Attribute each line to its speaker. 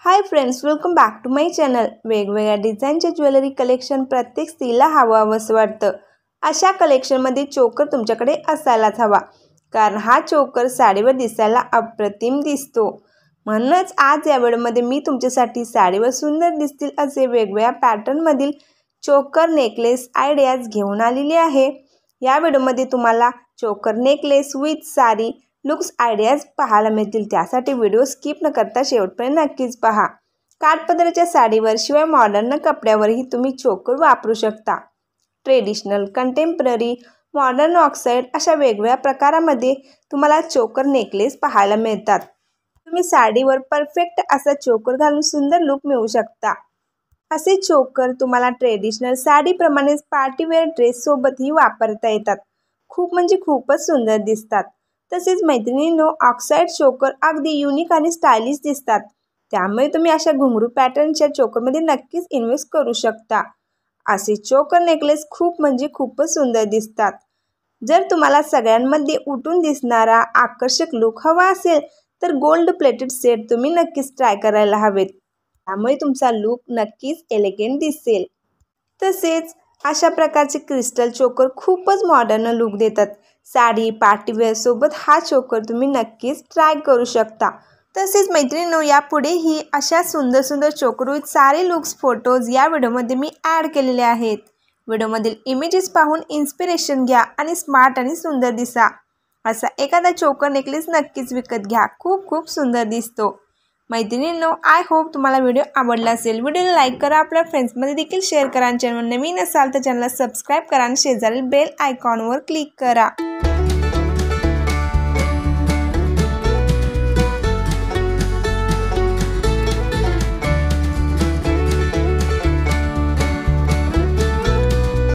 Speaker 1: High friends, welcome back to my channel. वेगवेगळ्या डिझाईनचे jewellery collection प्रत्येक स्त्रीला हवंसं वाटतं। अशा कलेक्शनमध्ये चोकर तुमच्याकडे असायलाच हवा, कारण हा चोकर साडीवर दिसायला अप्रतिम दिसतो। म्हणूनच आज या व्हिडिओमध्ये मी तुमच्यासाठी साडीवर सुंदर दिसतील असे वेगवेगळ्या पॅटर्नमधील चोकर नेकलेस आयडियाज घेऊन आलेली आहे। या व्हिडिओमध्ये तुम्हाला choker necklace with sari looks ideas पाहायला मिळतील। त्यासाठी व्हिडिओ स्किप न करता शेवटपर्यंत नक्कीच पहा। काठपदराच्या साडीवर शिवाय मॉडर्न कपड्यावरही तुम्ही चोकर वापरू शकता। ट्रेडिशनल, कंटेम्पररी, मॉडर्न ऑक्साइड अशा वेगवेगळ्या प्रकारामध्ये तुम्हाला चोकर नेकलेस पाहायला मिळतात। तुम्ही साडीवर परफेक्ट असा चोकर घालून सुंदर लुक मिळवू शकता। असे चोकर तुम्हाला ट्रेडिशनल साडीप्रमाणेच पार्टीवेअर ड्रेस सोबतही वापरता येतात। खूप म्हणजे खूपच सुंदर दिसतात। तसेच मैत्रिणींनो, ऑक्साइड चोकर अगदी युनिक आणि स्टायलिश दिसतात। त्यामुळे तुम्ही अशा घुंगरू पॅटर्नच्या चोकरमध्ये नक्कीच इन्व्हेस्ट करू शकता। असे चोकर नेकलेस खूप म्हणजे खूपच सुंदर दिसतात। जर तुम्हाला सगळ्यांमध्ये उठून दिसणारा आकर्षक लुक हवा असेल तर गोल्ड प्लेटेड सेट तुम्ही नक्कीच ट्राय करायला हवेत। त्यामुळे तुमचा लुक नक्कीच एलिगंट दिसेल। तसेच अशा प्रकारचे क्रिस्टल चोकर खूपच मॉडर्न लुक देतात। साडी पार्टीवेअर सोबत हा चोकर तुम्ही नक्कीच ट्राय करू शकता। तसेच मैत्रिणींनो, यापुढेही अशा सुंदर सुंदर चोकर विथ सारे लुक्स फोटोज या व्हिडिओमध्ये मी ॲड केलेले आहेत। व्हिडिओमधील इमेजेस पाहून इन्स्पिरेशन घ्या आणि स्मार्ट आणि सुंदर दिसा। असा एखादा चोकर नेकलेस नक्कीच विकत घ्या, खूप खूप सुंदर दिसतो। मैत्रिणींनो, आय होप तुम्हाला व्हिडिओ आवडला असेल। व्हिडिओला लाईक करा, आपल्या फ्रेंड्समध्ये देखील शेअर करा। चॅनल नवीन असाल तर चॅनलला सबस्क्राईब करा आणि शेजारील बेल आयकॉनवर क्लिक करा।